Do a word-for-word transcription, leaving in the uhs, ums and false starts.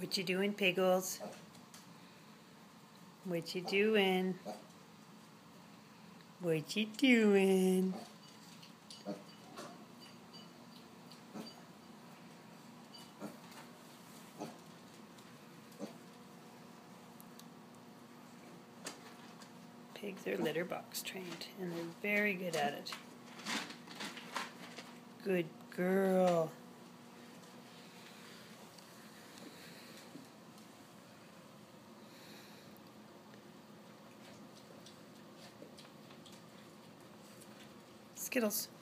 What you doing, Piggles? What you doing? What you doing? Pigs are litter box trained, and they're very good at it. Good girl. Skittles.